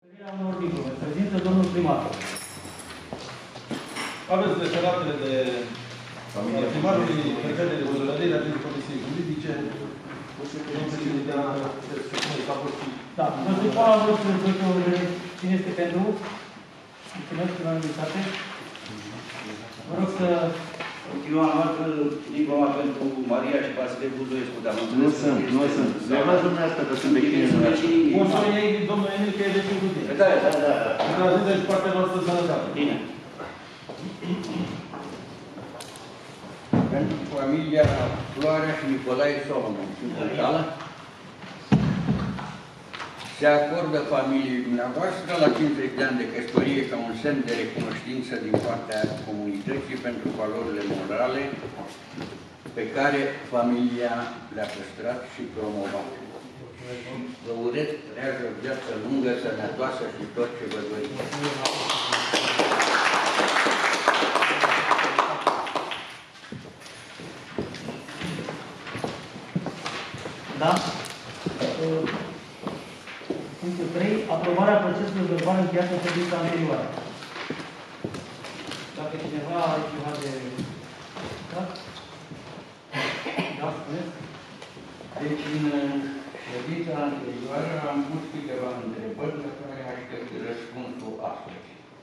Prezintă domnul primar. Aveți referatele de primarului, prevedere de hotărârea din Comisiei Juridice. Da, vă cine este pentru? Mulțumesc, unanimitate. Vă rog să... Continuăm diploma pentru Maria și Vasile Buzoiescu, dar nu sunt. Vreau dumneavoastră că sunt vecinii. Poți să o iei, domnul Emil, că e vecin cu tine. Da. Transmite și partea noastră sănătate. Bine. Pentru familia Floarea și Nicolae Solomon. Se acordă familiei dumneavoastră la 50 de ani de căsătorie ca un semn de recunoștință din partea comunității pentru valorile morale pe care familia le-a păstrat și promovat. Vă urez trează o viață lungă, sănătoasă și tot ce vă doriți. Da? Punctul 3. Aprobarea procesului verbal încheiat în ședința anterioară. Dacă cineva are ceva de... Da? Da, spuneți? Deci, în ședința anterioară am pus câteva întrebări la care aștept răspunsul astăzi.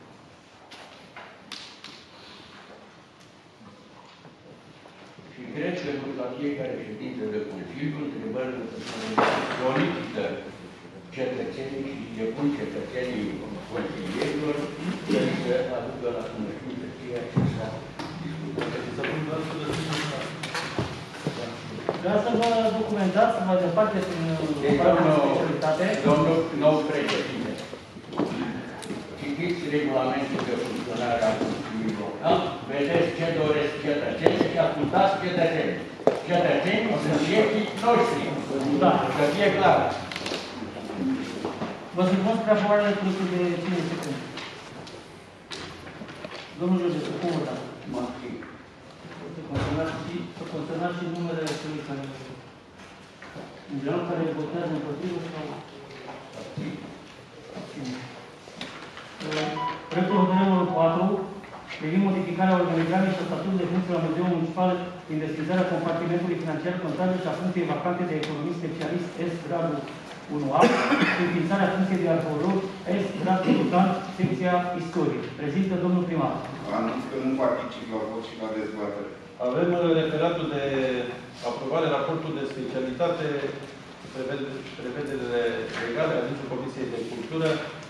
Și cred că la fiecare ședință de Consiliu, întrebările solicită cetățenii și depun cetățenii consilierilor să aducă la cunoștință ceea ce s-a discutat. Vreau să vă documentați mai departe prin specialitate. Domnul nou președinte, citiți regulamentul de funcționare a Consiliului Local, vedeți ce doresc cetățenii și ascultați cetățenii. Cetățenii sunt șefii noștri. Da. Să fie clar. Vă supun spre aprobarea proiectului de cine este când? Domnul Georgescu, cum votați? Să consemnați și numerele celui care... în general, care votează împotrivă sau... Proiectul hotărâre numărul 4 privind modificarea organigramei și a statutului de funcție la Muzeul Municipal prin deschizarea compartimentului financiar contabil și a funcției vacante de economist specialist S, gradul 1A, înființarea funcției de arheolog S, gradul educant, secția istorie. Prezintă domnul primar. Anunț că nu particip la vot și la dezbatere. Avem referatul de aprobare, raportul de specialitate, prevederile legale ale Comisiei de Cultură.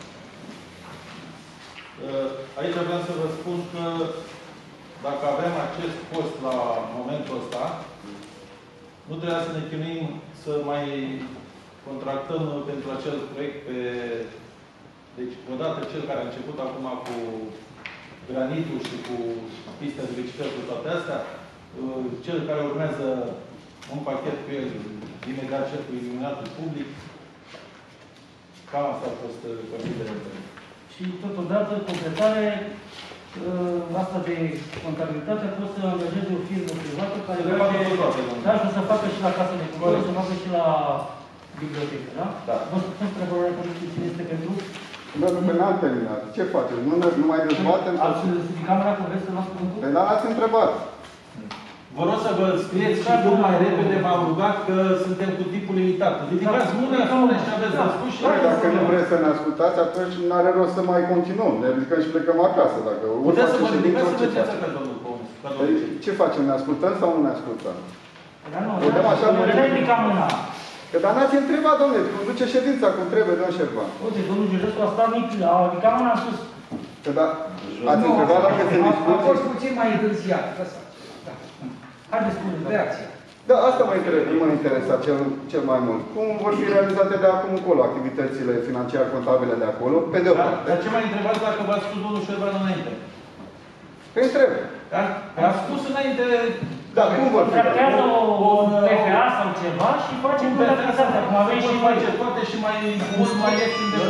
Aici vreau să vă spun că dacă avem acest post la momentul ăsta, nu trebuia să ne chinuim să mai contractăm pentru acel proiect pe... Deci, odată cel care a început acum cu granitul și cu pista de bicicletă, cu toate astea, cel care urmează un pachet cu el, imediat cel cu iluminatul public, cam asta a fost considerată. Și totodată, completare, asta de contabilitate a fost să angajeze o firmă privată care face să facă și la casă de cultură, să facă și la bibliotecă, da? Da. Vă spun spre aprobarea proiectului cine este pentru? Domnul, pe n-am terminat. Ce faceți? Nu mai dezbatem? Camera cu vreți să luați cuvântul? Păi, dar ați întrebat. Vă rog să vă scrieți și cât mai repede, v-am rugat că suntem cu timpul limitat. Ridicați mâna, spune și aveți de spus și... Dacă nu vreți să ne ascultați, atunci nu are rost să mai continuăm. Ne ridicăm și plecăm acasă. Dacă puteți să vă ridicați să mergeți acasă, domnul Comus. Ce facem? Ne ascultăm sau nu ne ascultăm? Dar nu, nu ne ridicăm mâna. Că dar n-ați întrebat, domnule, conduce ședința cum trebuie, domnul Șerban. Uite, domnul Georgescu a stat mic, a ridicat mâna în sus. Că da, ați întrebat dacă se discută. A fost puțin mai întârziat. Haideți, spuneți, reacția. Da, asta mă interesa cel mai mult. Cum vor fi realizate de acum încolo activitățile financiare contabile de acolo, pe de o parte. Dar ce mai întrebați dacă v-ați spus domnul Șerban înainte? Păi întreb. A spus înainte... Da, cum vor fi? Contractează o PFA sau ceva și face contabilitate. Acum avem și poate și mai mult mai ieftin de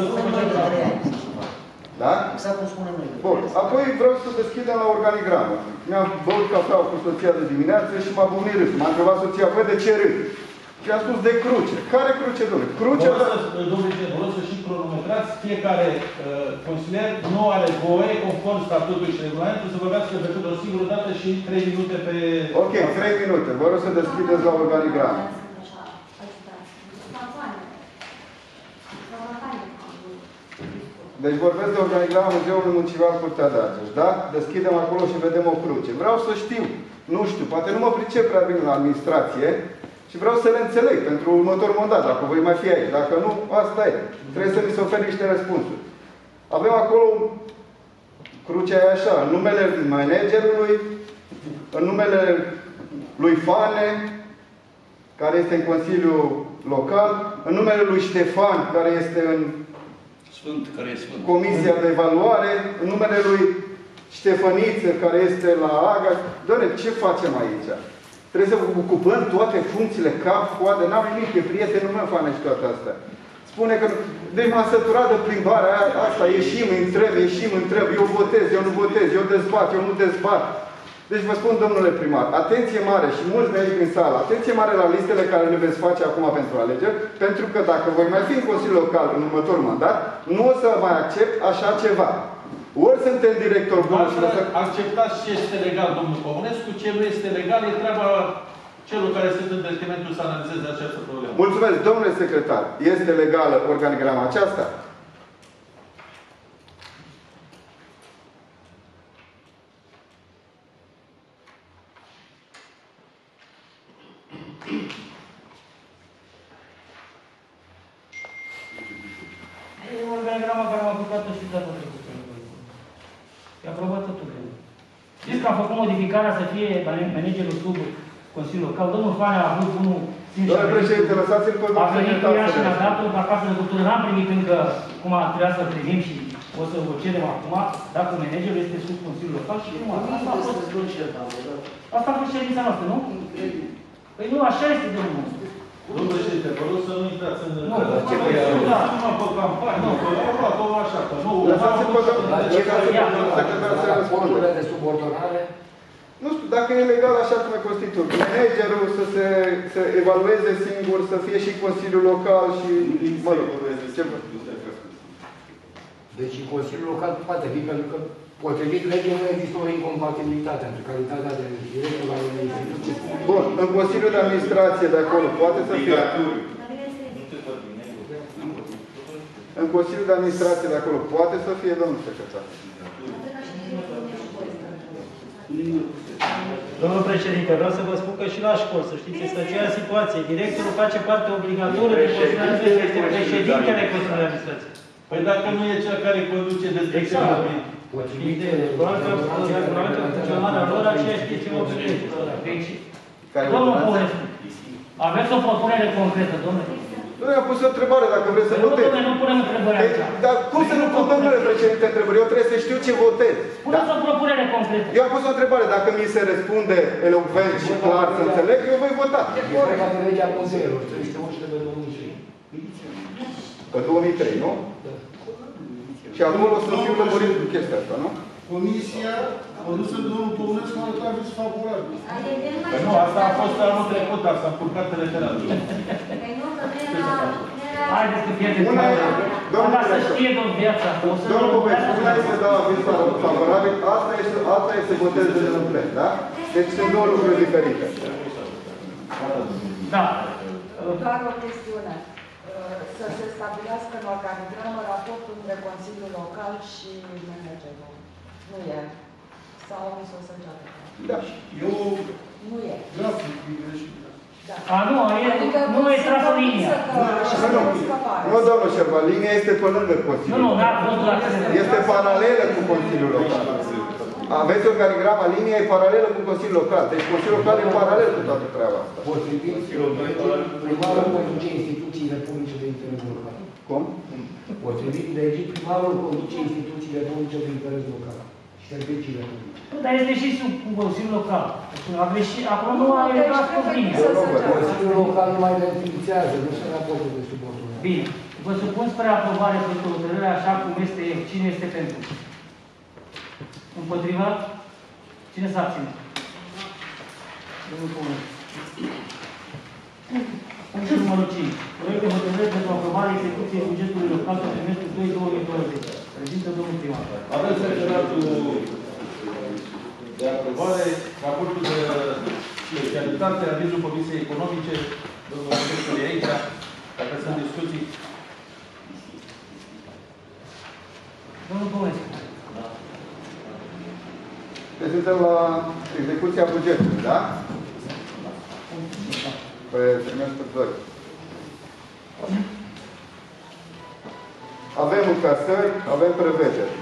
Da? Exact cum spunem noi. Bun. Apoi vreau să deschidem la organigramă. Mi-am băut cafeaua cu soția de dimineață și m-a bumnit râs. M-a întrebat soția, băi, de ce râd? Și a spus de cruce. Care cruce, domnule? Crucea... Vreau să și cronometrați. Fiecare consilier nu are voie, conform statutului și regulamentul, să vorbească decât o singură dată și 3 minute pe... Ok, 3 minute. Vă rog să deschideți la organigram. Deci vorbesc de organigrama Muzeului Municipal Curtea de Argeș, da? Deschidem acolo și vedem o cruce. Vreau să știu, nu știu, poate nu mă pricep prea bine la administrație și vreau să le înțeleg pentru următorul mandat, dacă voi mai fi aici. Dacă nu, asta e. Trebuie să mi se ofere niște răspunsuri. Avem acolo, crucea e așa, în numele managerului, în numele lui Fane, care este în Consiliul Local, în numele lui Ștefan, care este în Sfânt, care e Sfânt. Comisia de Evaluare, în numele lui Ștefăniță, care este la AGA. Doamne, ce facem aici? Trebuie să ocupăm toate funcțiile, cap, coadă, n-am nimic, e prietenul meu, Fane, și toate astea. Spune că... Deci m-a săturat de plimbarea asta, ieșim, întreb, eu votez, eu nu votez, eu dezbat, eu nu dezbat. Deci vă spun, domnule primar, atenție mare și mulți de aici din sală, atenție mare la listele care le veți face acum pentru alegeri, pentru că dacă voi mai fi în Consiliul Local în următorul mandat, nu o să mai accept așa ceva. Ori suntem director bun și acceptați ce este legal, domnul Comunescu, ce nu este legal, e treaba celor care sunt în detrimentul să analizeze această problemă. Mulțumesc, domnule secretar. Este legală organigrama aceasta? E organigrama care am aplicat-o și data trecută. E aprobată tot. Știți că am făcut modificarea să fie managerul sub Consiliul Local. Domnul Fane a avut unul... Domnule președinte, lăsați-l pe domnul secretar. A venit cu ea și ne-a dat-o acasă de cultură. N-am primit încă cum trebuia să primim și o să o cerem acum, dacă managerul este sub Consiliul Local și cum asta a fost ședința noastră, nu? Păi nu, așa este, domnul. Domnul președinte, vă rog să nu intrați în... Nu, pe campanie, nu, așa, că nu... Lăsați-l pe domnul secretar să răspundă. De subordonare. Nu știu, dacă e legal așa cum e constituit, managerul să se evalueze singur, să fie și Consiliul Local și... Mă rog, Deci Consiliul Local poate fi, pentru că potrivit legii nu există o incompatibilitate între calitatea de director al unei instituții. Bun, în Consiliul de Administrație de acolo poate să fie... În Consiliul de Administrație de acolo poate să fie, domnul secretar. Domnul președinte, vreau să vă spun că și la școală, să știți, este aceeași situație. Directorul face parte obligatorie de Consiliul de Administrație, este președintele Consiliului de Administrație. Păi dacă nu e cel care conduce descripționament. Probabil că regulamentul funcționarea lor aceea știe ce vă privește. Domnul Comunescu, aveți o propunere concretă, domnule? Nu, i-am pus o întrebare, dacă vreți să votez. Nu punem întrebări aici. Dar cum să nu pun, domnule președinte, întrebări? Eu trebuie să știu ce votez. Puneți o propunere concretă. Eu am pus o întrebare, dacă mi se răspunde elocvent și clar să înțeleg, eu voi vota. E vorba de legea muzeelor, 311 de 2003. Că 2003, nu? Da. Și acolo să fiu lămurit cu chestia asta, nu? Comisia a dus să domnul Comunescu a arătat aviz favorabil. Păi nu, asta a fost anul trecut, asta a încurcat teleteral. Haideți că pierdem timpul. Dar să știe domnul viața. Domnul Comunescu, una este să dau aviz favorabil, alta este să voteze în plen, da? Deci sunt două lucruri diferite. Da. Doar o chestiune. Să se stabilească în organigramă raportul între Consiliul Local și managerul. Nu e. Sau mi s-o săgeată. Da. Eu... Nu e. Grafic, e greșit. Da. A, nu, nu e trasă linia. Nu, domnul Șerban, linia este pe lângă Consiliul. Nu, n-a fost la este paralelă cu Consiliul Local. Aveți organigrama, linia e paralelă cu Consiliul Local. Deci Consiliul Local e paralel cu toată treaba asta. Potrivit, primarul conduce instituțiile publice de interes local. Cum? Potrivit legii, primarul conduce instituțiile publice de interes local. Și serviciile publice. Dar este și sub Consiliul Local. Acolo nu are transport linia. Consiliul Local nu mai identificează, nu se raportă de subordonare. Bine. Vă supun spre aprobare pentru hotărârea așa cum este. Cine este pentru? Împotriva? Cine s-a abținut? Domnul Comunescu. Punctul numărul 5. Proiect de hotărâre pentru aprobarea execuției bugetului local pe trimestrul 2-2020. Prezintă domnul primar. Aveți referatul de aprobare, raportul de specialitate, avizul Comisiei Economice, domnul director e aici, dacă sunt discuții. Domnul Bănescu. Prezentăm la execuția bugetului, da? Pe trimestrul 2. Avem încasări, avem prevederi.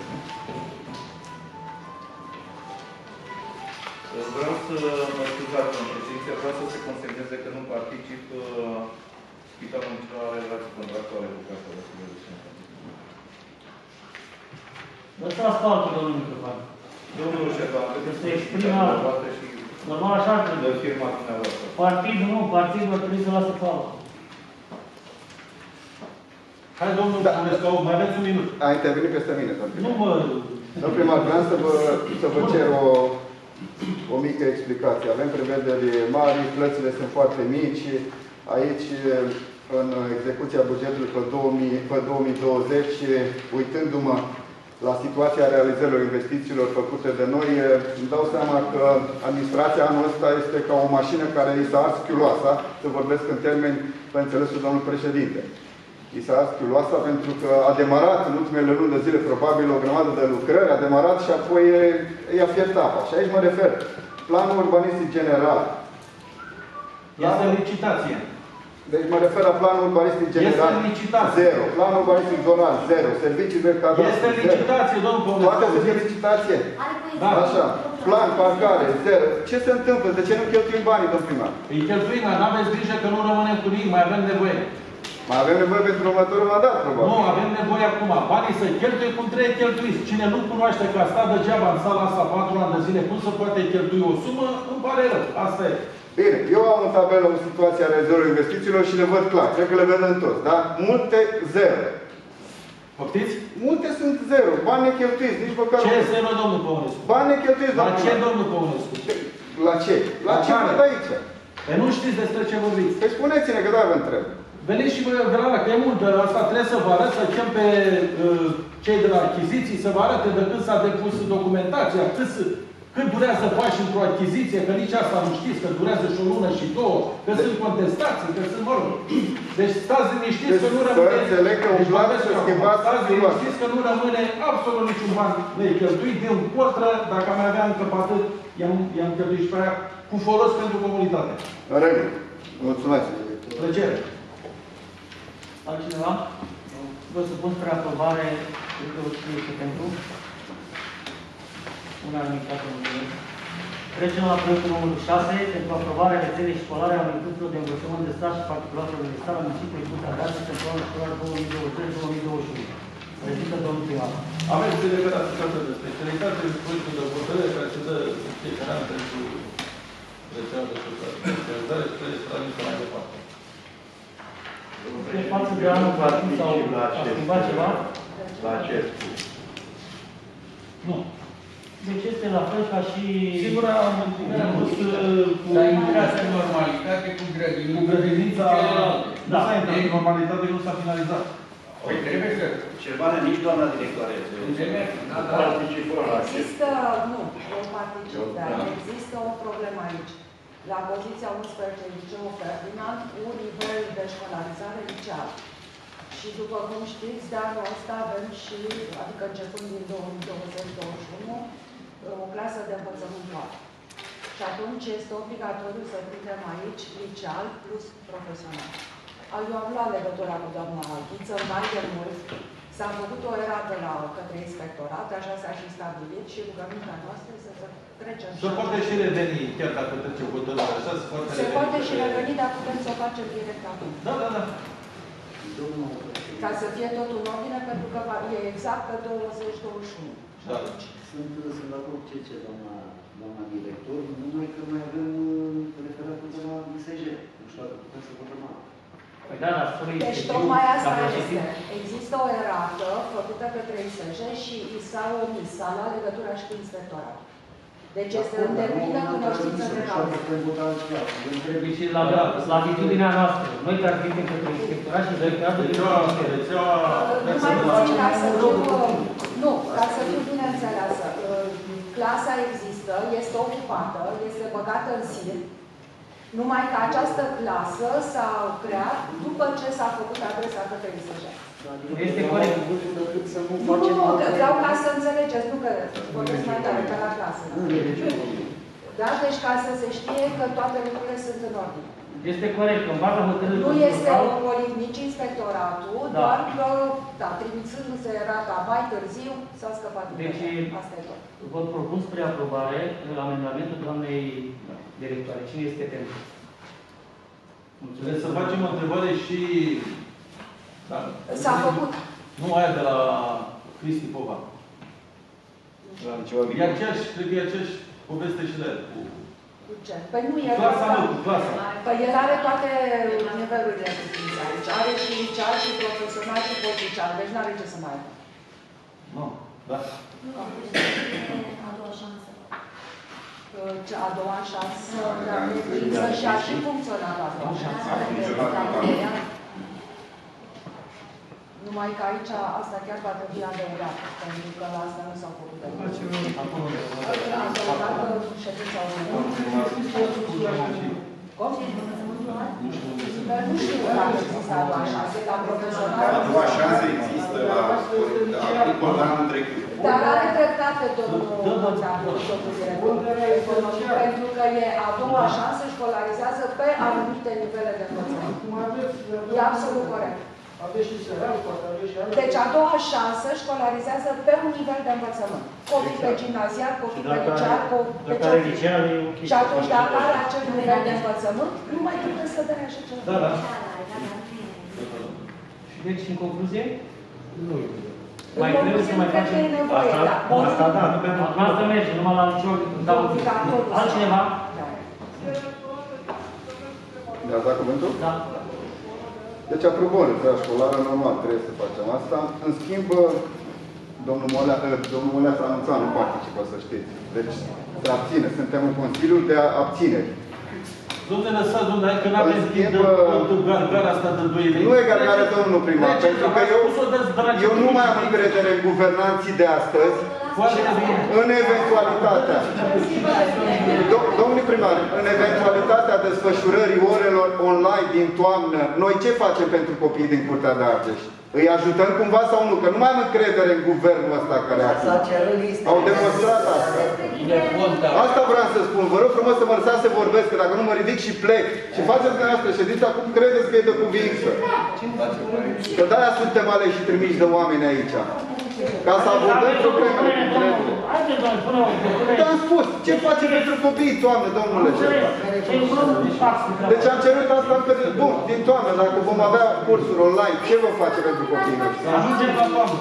Vreau să mă scuzați, domnul președinte, vreau să se consemneze că nu particip Spitalul Municipal la relații contractuale cu Casa de Asigurări. Lăsați faltul, domnul microfon. Domnul Șerban, se exprimă normal așa trebuie. De firma dumneavoastră. Partidul nu, partidul ar trebui să lasă faltul. Hai, domnul Bănescu, mai aveți un minut. A intervenit peste mine, domnul primar. Nu mă... Domnul primar, vreau să vă cer o mică explicație. Avem prevederi mari, plățile sunt foarte mici. Aici, în execuția bugetului pe 2020, uitându-mă la situația realizărilor investițiilor făcute de noi, îmi dau seama că administrația anul ăsta este ca o mașină care i s-a ars chiuloasa, să vorbesc în termeni pe înțelesul domnului președinte. I s-a ars chiuloasa pentru că a demarat în ultimele luni de zile probabil o grămadă de lucrări, a demarat și apoi i-a fiert apa. Și aici mă refer. Planul urbanistic general. Este licitație. Deci mă refer la planul urbanistic general. Este licitație. 0. Planul urbanistic zonal 0. Servicii de cadastru. Este licitație, domnul Bănescu. Poate să fie licitație. Da. Așa. Plan, parcare, 0. Ce se întâmplă? De ce nu cheltuim banii, domn primar? Îi cheltuim, dar n-aveți grijă că nu rămânem cu nimic, mai avem nevoie. Mai avem nevoie pentru următorul mandat, probabil. Nu, avem nevoie acum. Banii să cheltuie cum trebuie cheltuiți. Cine nu cunoaște că a stat degeaba în sala asta 4 ani de zile, cum se poate cheltui o sumă, îmi pare rău. Asta e. Bine, eu am în tabelă o situație a realizării investițiilor și le văd clar. Cred că le vedem toți, da? Multe 0. Poftiți? Multe sunt 0. Bani necheltuiți, nici măcar... Ce 0, domnul Păunescu? Bani necheltuiți, La domnul ce, domnul Păunescu? La ce? La ce văd aici? Păi nu știți despre ce vorbiți. Păi spuneți-ne, că da, vă întreb. Veniți și de la că e mult, de asta trebuie să vă arăt, să chem pe cei de la achiziții, să vă arate de când s-a depus documentația, cât durează să faci într-o achiziție, că nici asta nu știți, că durează și o lună și două, că sunt contestații, că sunt, mă rog. Deci stați liniștiți că nu rămâne... Să înțeleg că un plan să schimbați... Stați liniștiți că nu rămâne absolut niciun ban necheltuit, din contră, dacă am mai avea încă pe atât, i-am cheltuit și pe aia cu folos pentru comunitate. În regulă. Mulțumesc. Plăcere. Altcineva? Vă supun spre aprobare, cred că este pentru. Unanimitate, mulțumesc. Trecem la proiectul numărul 6, pentru aprobarea rețelei școlare a unităților de învățământ de stat și particularul de stat la municipiul Cutea Ardeală pentru anul școlar 2020-2021. Prezintă domnul primar. Aveți de de specialitate, proiectul de hotărâre care se dă fiecare an pentru rețeaua de specializare și trebuie să transmită mai departe. De față de anul trecut sau a schimbat ceva? La acest. Nu. Deci este la fel ca și... Sigur am pus cu... S-a intrat în normalitate cu grădinița. Cu grădinița... Da. Nu s-a intrat în normalitate, nu s-a finalizat. Păi trebuie să... Ceva nici doamna directoare. Participă la Există, nu particip, dar există o problemă aici. La poziția 11 Liceu Ferdinand, cu nivel de școlarizare liceal. Și după cum știți, de anul ăsta avem și, adică începând din 2020-2021, o clasă de învățământ dual. Și atunci este obligatoriu să prindem aici liceal plus profesional. Eu am luat legătura cu doamna Ghiță mai de mult. S-a făcut o erată către inspectorat, așa s-a și stabilit și rugămintea noastră să trecem. Se poate și reveni, chiar dacă trece hotărârea așa, se poate și reveni, dar putem să o facem direct acum. Da, da, da. Ca să fie totul în ordine, pentru că e exact pe 20-21. Da. Sunt de acord cu ce doamna director, numai că noi avem referatul de la MSJ. Nu știu dacă putem să votăm. Păi da, dar spune... Deci tocmai asta este. Există o erată făcută către ISJ și i s-a omis, s-a luat legătura și cu inspectoratul. Deci este îndeplinită cunoștință de cauză. Trebuie și la latitudinea noastră. Noi transmitem către inspectorat și directoratul de Nu, ca să fiu bine înțeleasă. Clasa există, este ocupată, este băgată în SIR, numai că această clasă s-a creat după ce s-a făcut adresa către ISJ. Este corect. Nu, vreau ca să înțelegeți, nu că vorbesc mai tare, ca la clasă. Da? Deci ca să se știe că toate lucrurile sunt în ordine. Este corect, în baza hotărârii. Nu este ocolit nici inspectoratul, doar că, da, trimițându-se rata mai târziu, s-a scăpat. Deci, asta e tot. Vă propun spre aprobare amendamentul doamnei directoare. Cine este pentru? Mulțumesc. Să facem o întrebare și... Da. S-a făcut. Nu aia de la Cristi Pova. E aceeași, cred că e aceeași poveste și de aia. Cu ce? Păi nu, el... Clasa, mă, cu clasa. Păi el are toate nivelurile de științare. Deci are și inițial, și profesional, și post-inițial. Deci nu are ce să mai aibă. Nu, da. A doua șansă. A doua șansă, dar e și a și funcționat a doua șansă. Numai că aici, asta chiar va trebui adăugat, pentru că la asta nu s-au făcut de mult. Adăugat ședința Cum? Nu știu dacă există a doua șansă, ca profesional. A doua șansă există la anul trecut. Dar are dreptate domnul director, pentru că e a doua șansă, școlarizează pe anumite nivele de învățământ. E absolut corect. Deci a doua șansă școlarizează pe un nivel de învățământ. Copii pe gimnazial, copii pe liceu, și atunci dacă are acel nivel de învățământ, nu mai trebuie să dea așa ceva. Da, da. Și deci, în concluzie? Nu. Mai trebuie să mai facem asta, da. Asta merge, numai la liceu. Altcineva? Mi-ați dat cuvântul? Da. Deci aprobăm rețeaua școlară, normal trebuie să facem asta. În schimb, domnul Molea s-a anunțat, nu participă, să știți. Deci se abține. Suntem în Consiliul de Abțineri. Dom'le, lăsați, dom'le, că n-avem timp de gargara asta de 2 lei. Nu e gargară, domnul primar, pentru că eu nu mai am încredere în guvernanții de astăzi. În eventualitatea, domnul primar, în eventualitatea desfășurării orelor online din toamnă, noi ce facem pentru copiii din Curtea de Argeș? Îi ajutăm cumva sau nu? Că nu mai am încredere în guvernul ăsta care au demonstrat asta. Asta vreau să spun. Vă rog frumos să mă lăsați să vorbesc, că dacă nu mă ridic și plec. Și faceți dumneavoastră ședința, cum credeți că e de cuvință? Că de-aia suntem aleși și trimiși de oameni aici. Ca să abordăm problemele cu dreptul. Dar am spus, ce face pentru copii, toamnă, domnule Șerpa? Deci am cerut asta încă de... Bun, din toamnă, dacă vom avea cursuri online, ce vom face pentru copiii noștri? Ajungem la toamnă.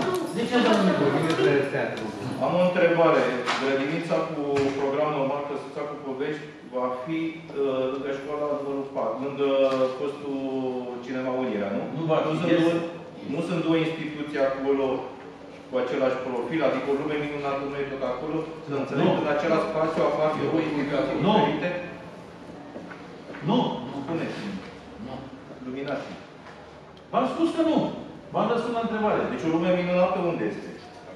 Am o întrebare. Grădinița cu program normal Căsuța cu Povești va fi lângă școala numărul 4, lângă postul Cinema Unirea, nu? Nu sunt două instituții acolo cu același profil, adică o lume minunată nu e tot acolo, să înțeleg că în același spațiu apar două instituții diferite? Nu. Spuneți. Nu. Luminați. V-am spus că nu. V-am răspuns la întrebare. Deci o lume minunată unde este?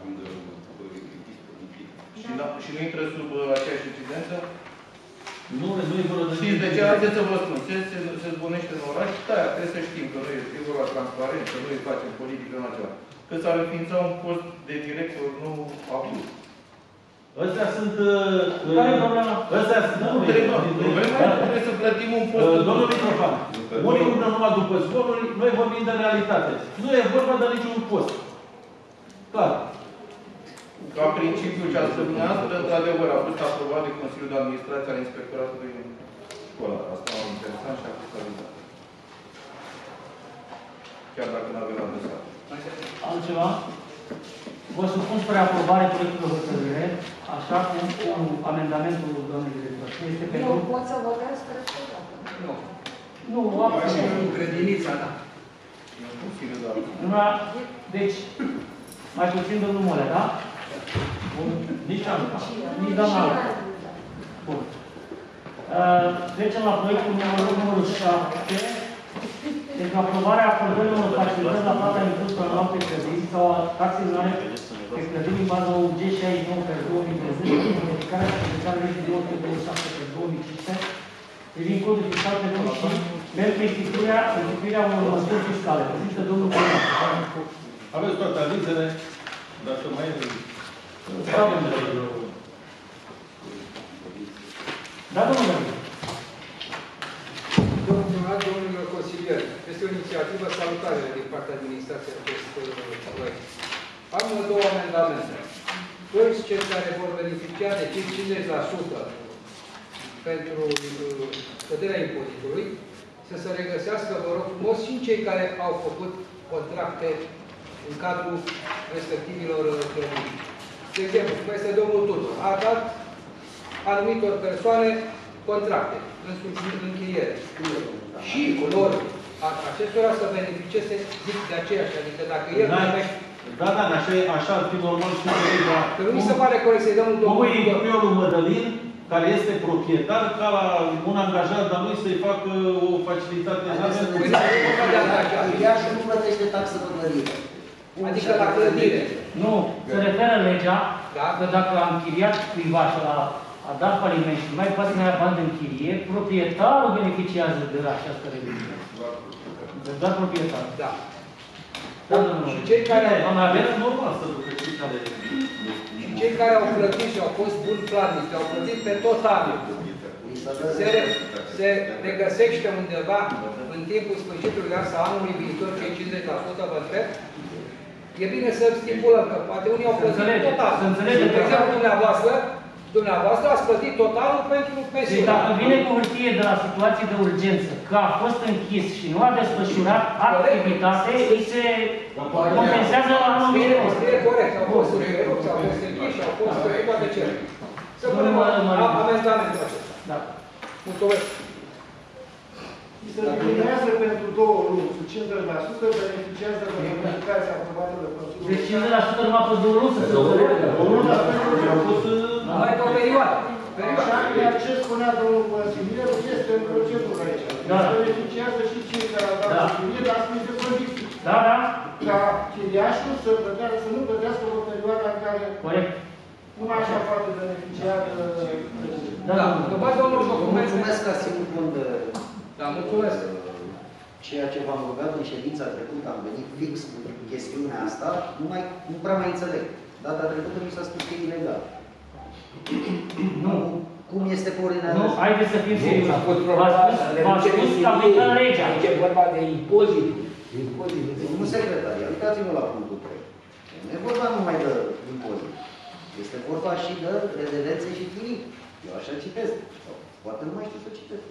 Și nu intră sub aceeași incidență? Nu e vorba de... Știți de ce? Haideți să vă spun. Se zbunește în oraș, da, trebuie să știm că nu e vorba transparent, că nu îi facem politică în acela. Că s-ar înființa un post de director nou abuz. Ăstea sunt... Care e problema? Ăstea sunt... Trebuie să plătim un post. Domnul Mitrofan, unii umblă numai după zvonuri, noi vorbim de realitate. Nu e vorba de niciun post. Clar. Ca principiu ce ați spus dumneavoastră, într-adevăr, a fost aprobat de Consiliul de Administrație al Inspectoratului Școlar. Asta m-a interesat și a fost realizat. Chiar dacă nu avem adresat. Altceva? Vă supun spre aprobare proiectul de hotărâre, așa cum cu amendamentul doamnei director. Este pentru... Nu pot să votez, cred că nu. Nu, grădinița, da. Deci, mai puțin domnul Molea, da? Nici doamna. Bun. Trecem la proiectul numărul 7. Pentru aprobarea acordării unor facilități la plata impozitului anual pe credit sau a taxei lunare pe credit în baza OUG 69/2020, modificarea și aplicarea legii 227/2015, privind codul fiscal pe lume și pentru instituirea unor măsuri fiscale. Prezintă domnul Colan. Aveți toate avizele, dacă mai e... Da, domnule. Domnilor consilieri, este o inițiativă salutare din partea administrației acest proiect. Am două amendamente. Toți cei care vor beneficia de 50% pentru scăderea impozitului, să se regăsească, vă rog frumos, și cei care au făcut contracte în cadrul respectivilor clădiri. De exemplu, cum este domnul Tudor, a dat anumitor persoane contracte în închiriere. Și lor, acestora să beneficieze, zic de aceeași, adică dacă el primește... Da, așa ar fi normal și legea. Că nu mi se pare corect să-i dăm un domnul Tudor lui Mădălin, care este proprietar, ca la un angajat de-a lui să-i facă o facilitate. Ea și nu plătește taxă pe clădire. Adică la clădire. Nu, se referă legea că dacă a închiriat privat și a dat faliment și nu mai poate să mai ia bani de închirie, proprietarul beneficiază de la această reducere. Doar proprietarul. Da. Și cei care cei care au plătit și au fost buni plătiți, au plătit pe tot anul, se regăsește undeva în timpul sfârșitului an sau anului viitor, cei 50%, vă întreb, e bine să stipulăm, că poate unii au plătit total. De exemplu, dumneavoastră ați plătit totalul pentru pensiune. Deci dacă vine cu hârtie de la situație de urgență, că a fost închis și nu a desfășurat activitate, îi se compensează la anul viitor. Scrie corect, au fost întrerupți, au fost închiși, au fost toate cele. Să punem amendamentul acesta. Da. Mulțumesc. Se eliminează pentru 2 luni, cu 50% beneficiază de comunicația aprobată de Consiliul. Deci 50% numai pe 2 luni să se înțeleagă. Numai pe o perioadă. Iar ce spunea domnul consilier este în procedură aici. Beneficiază și cei care au dat chirie, dar sunt de condiții. Da. Ca chiriașul să nu plătească o perioadă în care numai așa poate beneficia de... Da, că baza unor documente... Mulțumesc că ați ținut cont de... Da, mulțumesc. Ceea ce v-am rugat în ședința trecută, am venit fix cu chestiunea asta, nu prea mai înțeleg. Data trecută mi s-a spus că e ilegal. Nu. Cum este pe ordinea? Nu, haideți să fim serioși. V-a spus că aplicăm legea. Aici e vorba de impozit. Nu secretaria, uitați-vă la punctul 3. Nu e vorba numai de impozit. Este vorba și de redevențe și chirii. Eu așa citesc. Poate nu mai știu să citesc.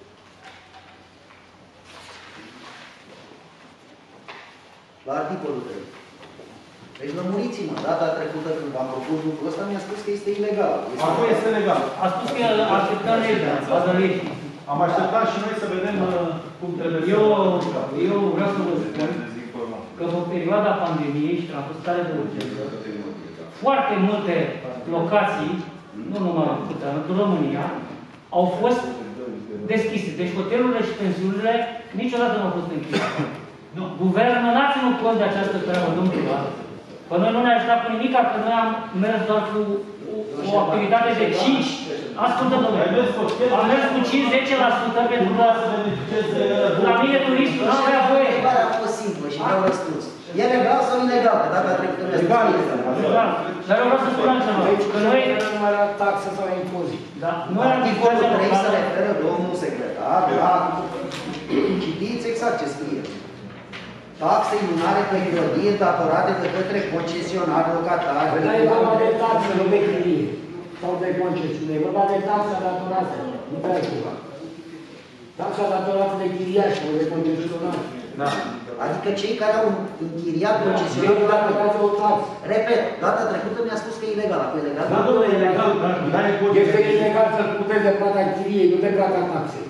La articolul 3. Deci lămuriți-mă, data trecută când v-am propus lucrul ăsta, mi-a spus că este ilegal. Acum este legal. A spus că așteptăm legea, bază legii. Am așteptat și noi să vedem cum trebuie. Eu vreau să vă spun că în perioada pandemiei și în stare de urgență, foarte multe locații, nu numai în România, au fost deschise. Deci hotelurile și pensiunile niciodată nu au fost închise. Guvernul n-a ținut cont de această treabă, domnul privat. Că noi nu ne-a ajutat cu nimic, că noi am mers doar cu o activitate de 5. Ascultă, domnule. Am mers cu 5-10% pentru că la mine turistul nu avea voie. Întrebarea a fost simplă și vreau răspuns. E legal sau ilegal? Că data trecută mi-a spus că e legal. Dar eu vreau să spun altceva. Că noi... Nu mai era taxă sau impozit. Da. Articolul 3 se referă, domnul secretar, la... Citiți exact ce scrie. Taxe lunare pe clădiri datorate de către concesionari locatari. Dar e vorba de taxă, nu de chirie. Sau de concesiune. E vorba de taxa datorată. Nu pe altceva. Taxa datorată de chiriași sau de concesionari. Da. Adică cei care au închiriat concesionarul datorează o taxă. Repet, data trecută mi-a spus că e ilegal. Acum e legal? Da, nu e legal. Este ilegal să puteți de plata chiriei, nu de plata taxei.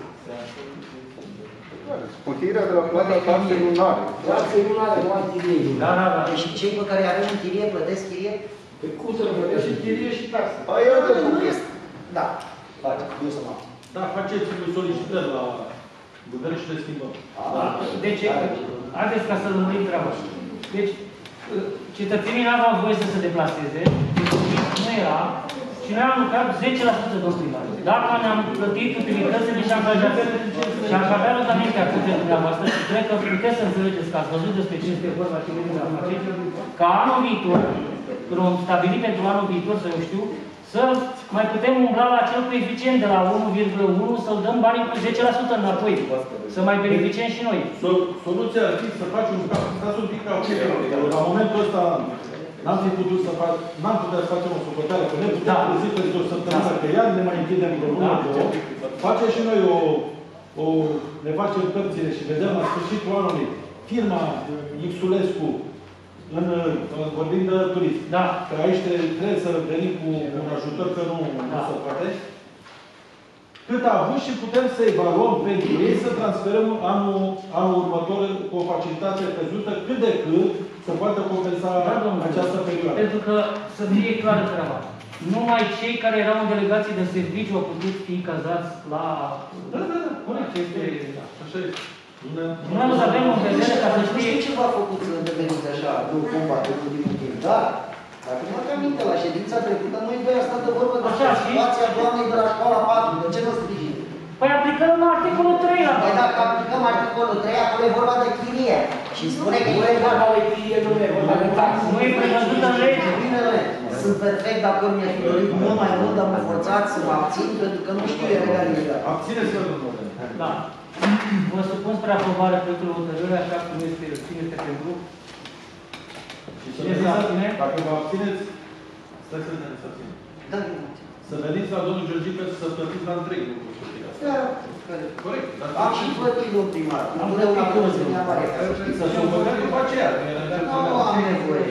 Scutirea de la plata taxei lunare. Taxei lunare, nu a chiriei. Da. Deci cei pe care avem în chirie plătesc chirie? Păi cum să plătesc și chirie și taxe? Nu este. Da. Faceți, nu să mă... Da, faceți solicitări la guvern și le schimbăm. Da. Deci, haideți ca să lămurim treaba. Deci, cetățenii nu aveau voie să se deplaseze, nu era, și noi am lucrat 10% domn primar. Dacă ne-am plătit utilitățile și angajațiile, și aș avea rugămintea cu dumneavoastră, și cred că puteți să înțelegeți că ați văzut despre ce este vorba și de afaceri, ca anul viitor, când am stabilit pentru anul viitor, să eu știu, să mai putem umbla la acel coeficient de la 1,1, să-l dăm banii cu 10% înapoi, să mai beneficiem și noi. Soluția ar fi să facem un cap, stați un pic ca la momentul ăsta, n-am fi putut să fac, n-am putea să facem o socoteală, că ne putem trezi peste o săptămână, că iar ne mai închidem vreo lună, facem și noi ne facem cărțile și vedem la sfârșitul anului firma Xulescu, vorbind de turism. Da. Că aici trebuie să venim cu un ajutor, că nu se poate. Cât a avut și putem să evaluăm pentru ei, să transferăm anul următor cu o facilitate căzută, cât de cât să poată compensa această perioadă. Pentru că, să fie clară treaba, numai cei care erau în delegații de serviciu au putut fi cazați la... Da, corect. Așa este. Noi să avem în vedere ca să știe... Nu știu ce v-a făcut să deveniți așa, nu cumva, de ultimul timp, dar, dacă mă aminte, la ședința trecută, noi doi am stat de vorbă de situația doamnei de la școala 4, de ce nu sprijin? Păi aplicăm articolul 3 la... Păi dacă aplicăm articolul 3, acolo e vorba de chirie. Și spune că nu e vorba de chirie, nu e vorba de taxe. Nu e prevăzută în lege. Bine, sunt perfect dacă mi-aș fi dorit mult mai mult, dar mă forțați să mă abțin, pentru că nu știu e legal ilegal. Abțineți-vă, domnule. Da. Vă supun spre aprobare proiectul hotărâre, așa cum este, cine este pentru. Cine se abține? Dacă vă abțineți, stai să ne abținem. Da, să veniți la domnul Georgică să plătiți la întreg. Da, corect. Am și plătit, domnul primar. Am plătit acolo să ne apare. Să se învățăm după aceea. Nu am nevoie.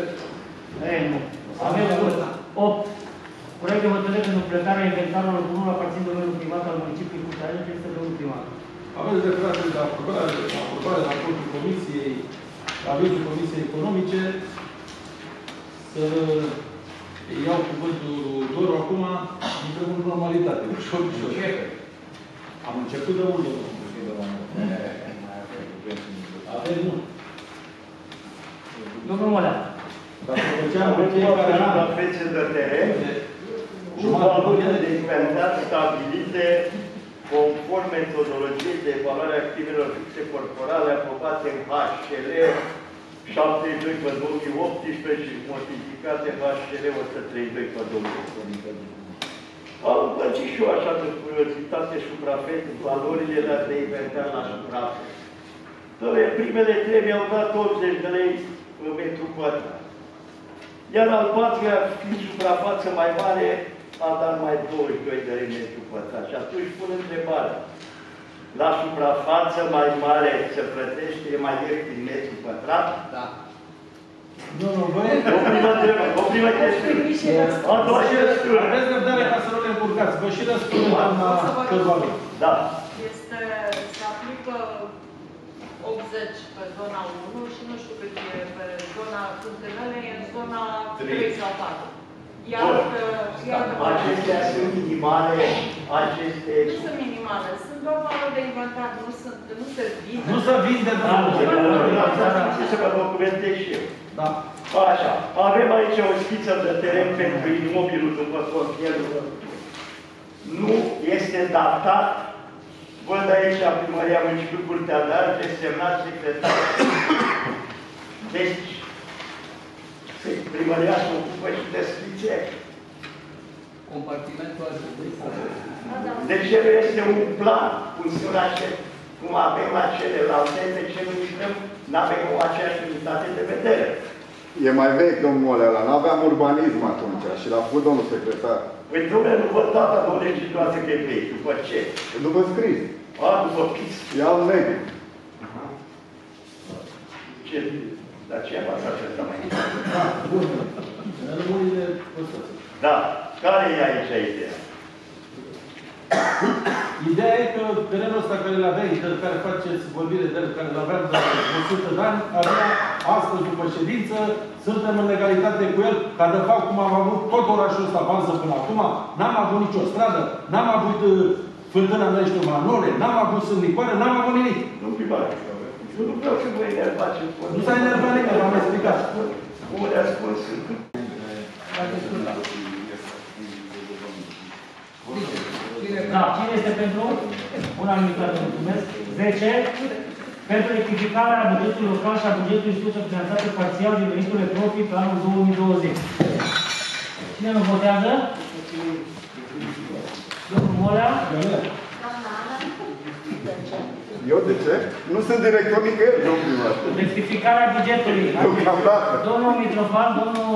Avem 8. Proiect de hotărâre pentru plecarea inventarului comun aparțin domeniului privat al municipiului Cuțarel, este domnul primar. Aveți dreptate de aprobare la raportul Comisiei, avizul Comisiei Economice, să iau cuvântul Doru acum, intrăm în normalitate, ușor. Am început de mult, avem mult. Domnul Molea. Dacă făceam în fiecare an la fețe de teren, cu valori de inventar stabilite conform metodologiei de evaluare a activelor fixe corporale aprobate în HCL 72/2018 și modificate HCL 132/2018. Am plăcit și eu așa de curiozitate suprafeță, valorile date de inventar la suprafeță. Primele 3 mi-au dat 80 de lei în metru pătrat. Iar al patrulea, fiind suprafață mai mare, a dat mai 22 de lei metru pătrat. Și atunci pun întrebarea. La suprafață mai mare se plătește, e mai ieftin metru pătrat? Da. Nu, voi... O primă chestiune. A doua chestiune. Aveți răbdare ca să nu ne încurcați. Vă și răspundem, doamna Căzvală. Da. Se aplică 80 pe zona 1 și nu știu cât e pe zona Cântânele, e în zona 3 sau 4. Acestea sunt minimale, aceste... Nu sunt minimale, sunt doar valori de inventar, nu se vinde. Nu se vinde, să vă documentez și eu. Da. Așa, avem aici o schiță de teren pentru imobilul după confielul. Nu este datat. Văd aici Primăria Municipiului Curtea de Arte, semnat secretar. Deci, primăria se ocupă și de schițe. Compartimentul ar trebui să... De ce nu este un plan, cum avem la celelalte, de ce nu intrăm, nu avem aceeași unitate de vedere? E mai vechi, domnul Olea, n-aveam urbanism atunci și l-a făcut domnul secretar. Păi, domnule, nu văd data, domnule, și toate că e vechi. După ce? După scris. A, după pis. E al negru. Ce? Dar ce v-ați acesta mai bun. Da. Da. Care e aici ideea? Ideea e că terenul ăsta care îl aveai, de care faceți vorbire de el, care îl aveam de 100 de ani, avea astăzi, după ședință, suntem în legalitate cu el, ca de fapt cum am avut tot orașul ăsta bază până acum, n-am avut nicio stradă, n-am avut fântâna Mărești Manole, n-am avut sândicoare, n-am avut nimic. Nu primare. Eu nu vreau să vă enervați. Nu s-a enervat nimeni, v-am explicat. Cum le-a spus? Da, cine este pentru? Unanimitate, mulțumesc. 10. Pentru rectificarea bugetului local și a bugetului instituțiilor finanțate parțial din veniturile proprii pe anul 2020. Cine nu votează? Domnul Molea? Eu de ce? Nu sunt director nicăieri, domnul primar. Rectificarea bugetului. Domnul Mitrofan, domnul...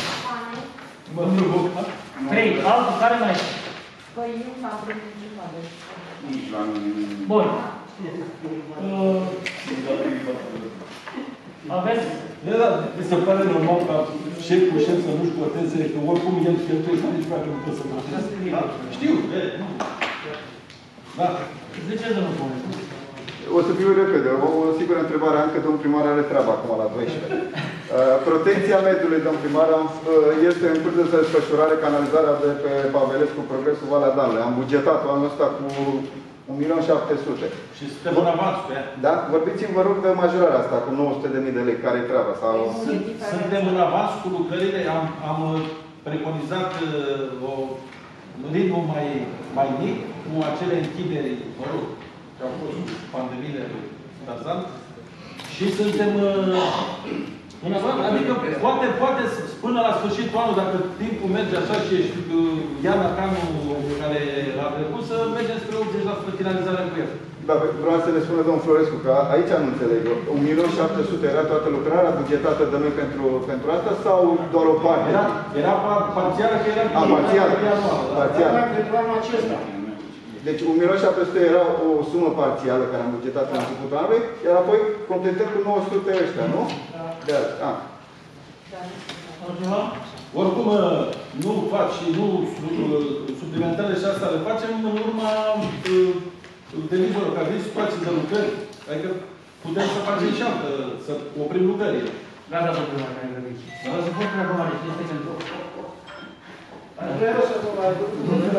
3. Altul, care mai este? Păi eu n-am primit niciuna de... Nici la mine. Bun. Aveți? Da, mi se pare normal ca șeful șef să nu-și voteze, că oricum el cheltuie, nici mai nu pot să voteze. Știu, da. Ziceți, domnul Pune. O să fiu repede. O singură întrebare, încă domnul primar are treaba acum la 12. Protecția mediului, domnul primar, este în curs de desfășurare canalizarea de pe Pavelescu, Progresul Valea Danului. Am bugetat-o anul ăsta cu 1.700.000. Și suntem în avans pe ea. Da? Vorbiți-mi, vă rog, de majorarea asta cu 900.000 de lei. Care-i treaba? Sau... Suntem în avans cu lucrările. Am preconizat o ritm mai mic cu acele închideri, mă rog, ce au fost pandemiile lui Tarzan. Și suntem în avans. Adică poate până la sfârșitul anului, dacă timpul merge așa și Iana Canu, care a trecut, să mergem spre 80% finalizarea cu el. Da, vreau să le spună domnul Florescu, că aici nu înțeleg. 1.700.000 era toată lucrarea bugetată de noi pentru asta sau doar o parte? Era parțială, că era parțială. Pentru anul acesta. Deci 1.700.000 era o sumă parțială care am bugetat la începutul anului, iar apoi completăm cu 900 ăștia, nu? Da. Oricum nu faci și nu suplimentare și asta le facem în urma delivără, că avem situații de lucrări. Adică putem să facem și altă, să oprim lucrările. Gata, domnul primar, care grăbiți. Vă supun până acum, deci este pentru... Vreau să vă mai duc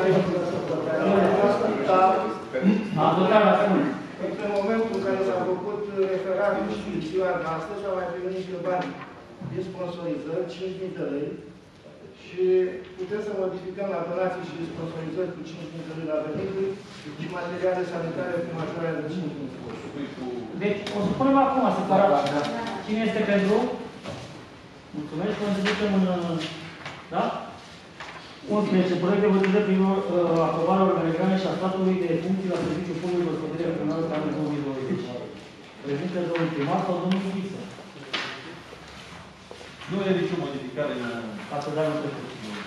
în momentul în care s-a făcut referat și ziua noastră, s-au mai primit niște bani de sponsorizări, 5.000 de lei, și putem să modificăm la donații și sponsorizări cu 5.000 de lei la venituri și materiale sanitare cu majorarea de 5.000 de lei. Deci, o să punem acum separat. Cine este pentru? Mulțumesc, o să ducem în... Da? 11. Proiect de hotărâre prin aprobarea organigramei și a statului de funcții la serviciul public de gospodărie regională pe anul 2020. Prezintă domnul primar sau domnul Ghiță? Nu e nicio modificare în... Față de anul trecut.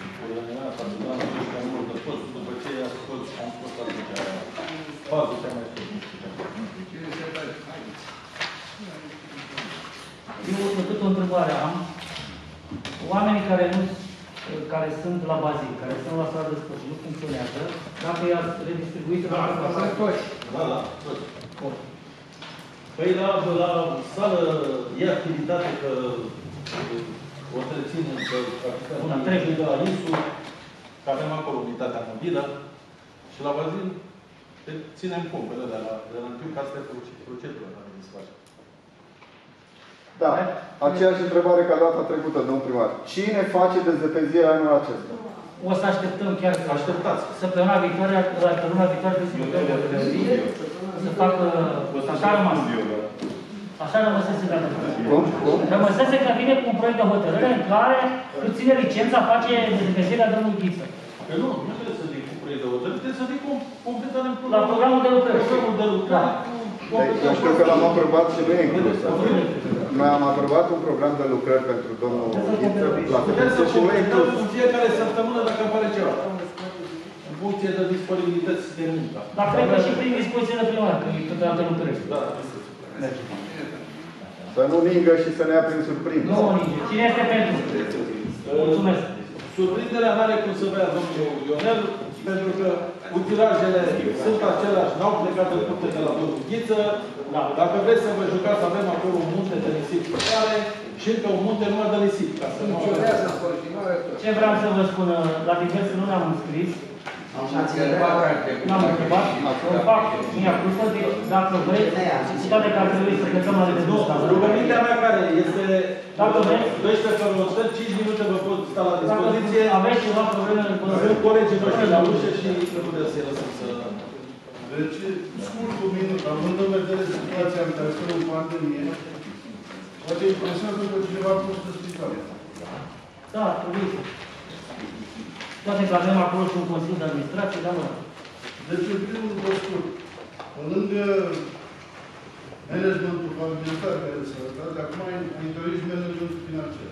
După ce am scos atunci fazul cea mai scos. Eu tot o întrebare am. Oamenii care sunt la bazic, care sunt la sala de sport și nu funcționează, dacă i-ați redistribuit la toți. Da, toți. Păi la sală e activitate că o întrețin una trebuie de la ISU, că avem acolo unitatea mobilă și la bazin ținem pompele de la întâi, că asta e procedura care se face. Da, aceeași întrebare ca data trecută, domnul primar. Cine face dezăpezirea anul acesta? O să așteptăm chiar săptămâna viitoare, la luna viitoare, să facă... Așa rămas. Așa rămăsese data. Rămăsese că vine cu un proiect de hotărâre în care îl ține licența, face dezăpezirea domnului Ghiță. Că nu trebuie să vii cu proiect de hotărâre, trebuie să vii cu completare în la programul de lucrări. Programul de lucrări. Eu știu că l-am aprobat și nu e inclus. Noi am aprobat un program de lucrări pentru domnul Ghiță la FTS și nu e inclus. În fiecare săptămână dacă apare ceva. În funcție de disponibilități de muncă. Dar cred că și prin dispoziție de primar, că e câteodată lucrări. Da. Să nu ningă și să ne ia prin surprindere. Nu ninge. Cine este pentru? Mulțumesc. Surprinderea n-are cum să vrea domnul Ionel. pentru că utilajele sunt aceleași, n-au plecat în curte de la Ghiță. Dacă vreți să vă jucați, avem acolo un munte de nisip care și încă un munte numai de nisip. Funcționează în continuare tot. Ce vreau să vă spun, la diverse nu ne-am înscris. N-am întrebat. În fapt, mi-a pus dacă vreți, toate că ar trebui să plecăm la de 2. Rugămintea mea care este dacă vreți, 12 fără 100, 5 minute vă pot sta la dispoziție. Aveți ceva probleme în Sunt colegii noștri la ușă și nu putem să-i lăsăm să... Deci, scurtul minut, având în vedere situația în care suntem în pandemie, poate impresionează că cineva a pus în spitale. Da, trebuie. Toate că avem acolo și un Consiliu de Administrație, da, mă. Deci, în primul rând, pe scurt, pe lângă managementul familiar care se arătat, acum introduci managementul financiar.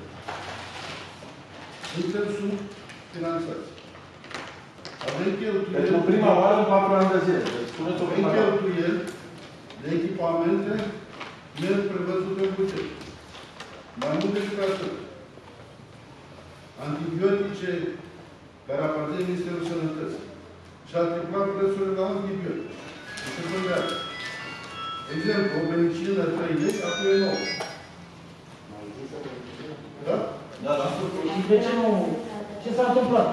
Suntem subfinanțați. Avem cheltuieli... Pentru prima oară în 4 ani de zile. Avem cheltuieli de echipamente neprevăzute în buget. Mai mult decât atât. Antibiotice care aparțin Ministerul Sănătății. Și a triplat prețurile la antibiotice. Exemplu, o penicină 3 lei, acum e 9. Da? Da, da. Și de ce nu? Ce s-a întâmplat?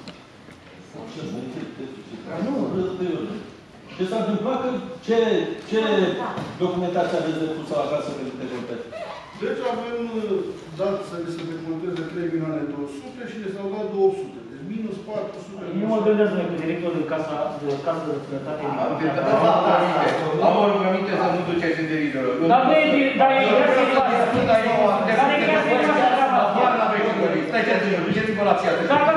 Nu, ce s-a întâmplat că ce documentație aveți de pus la casă pentru te complet? Deci avem dat să se deconteze 3.200.000 și ne s-au dat 200. Deci minus 400. Eu mă gândesc noi cu directorul de casă de sănătate. Am o rugăminte să nu duceți în derizoră. Dar nu e situația. Doar la vecinorii. Stai ce duceți-vă la piață.